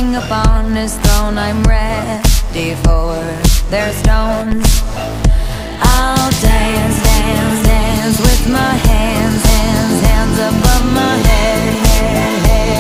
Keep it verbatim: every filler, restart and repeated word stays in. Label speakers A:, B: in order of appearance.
A: king upon his throne. I'm ready for their stones. I'll